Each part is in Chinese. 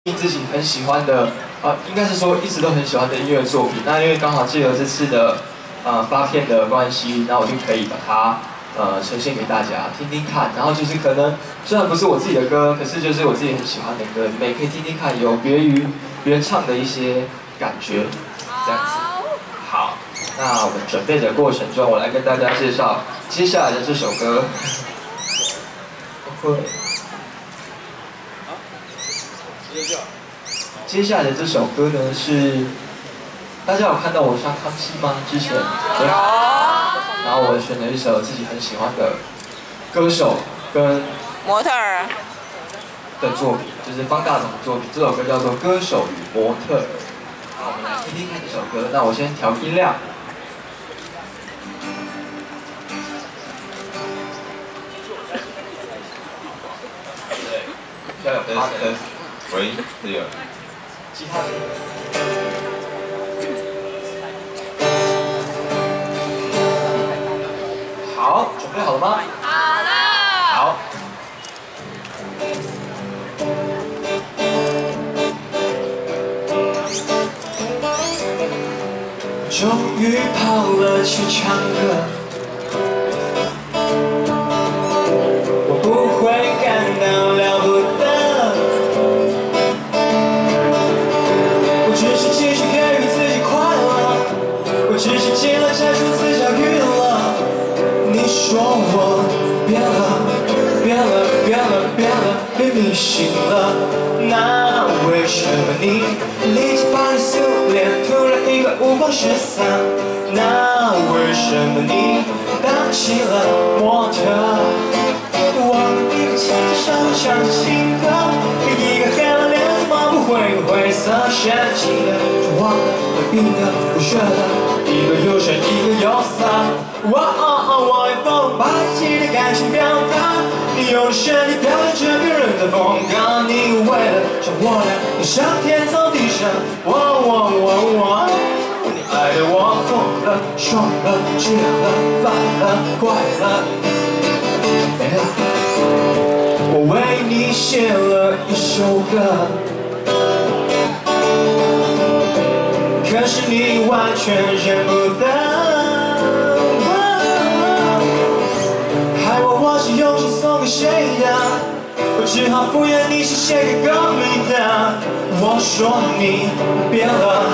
自己很喜欢的，应该是说一直都很喜欢的音乐作品。那因为刚好借由这次的发片的关系，那我就可以把它呈现给大家听听看。然后就是可能虽然不是我自己的歌，可是就是我自己很喜欢的歌，你们也可以听听看，有别于原唱的一些感觉，这样子。好，那我们准备的过程中，我来跟大家介绍接下来的这首歌。接下来的这首歌呢是，大家有看到我上康熙吗？之前对，然后我选了一首自己很喜欢的歌手跟模特儿的作品，就是方大同的作品。这首歌叫做《歌手与模特儿》。好，我们来听听看这首歌。那我先调音量。对，要有他的。 喂，这个。 吉他。好，准备好了吗？ 好了。 好。终于跑了去唱歌，我不会感到了不得。我只是继续给予自己快乐，我只是尽了摘出自找娱乐。你说我变了，被迷信了，那为什么你立即把你素脸突然一个五光十色？那为什么你当起了模特？我一个牵着手唱着情歌，一个黑了脸怎么不会灰色神经的，就忘了会病的，不学的，一个有神一个有色。我用风把自己的感情表达，你用身体表演着别人的风格，你为了像我俩你上天走地上，你爱的我疯了，爽了，绝了，烦了，怪了，没了。我为你写了一首歌，可是你完全认不得。我是用心送给谁的？我只好敷衍你是写给歌迷的。我说你变了，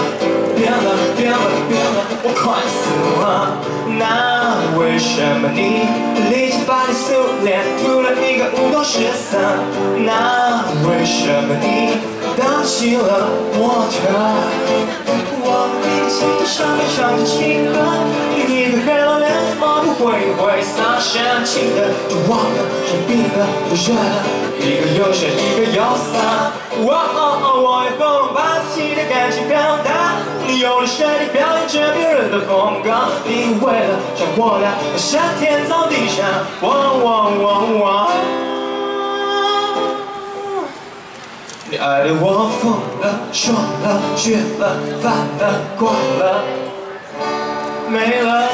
我快死了。那为什么你立即把你素脸涂了一个五光十色？那为什么你当起了模特？我一个牵着上面唱着情歌，一个黑了脸怎么不会灰色神经的，就忘了生病了，不热了，一个有神一个有色。我用风把自己的感情表达，你用了身体表演着别人的风格，你为了像我俩上天走地上，你爱的我疯了，爽了，绝了，烦了，怪了，没了。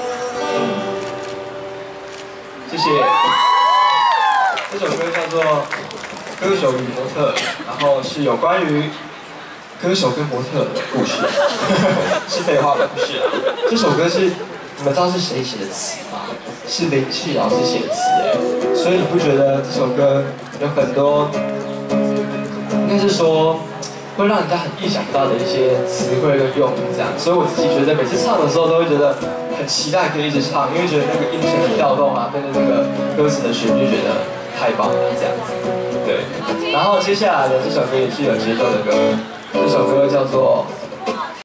谢谢。这首歌叫做《歌手与模特》，然后是有关于歌手跟模特的故事，是废话的故事啊。这首歌是你们知道是谁写的词吗？是林夕老师写的词哎，所以你不觉得这首歌有很多？应该是说，会让人家很意想不到的一些词汇跟用语这样，所以我自己觉得每次唱的时候都会觉得很期待可以一直唱，因为觉得那个音程的调动啊，跟着那个歌词的旋律，觉得太棒了这样子。对，然后接下来的这首歌也是有节奏的歌，这首歌叫做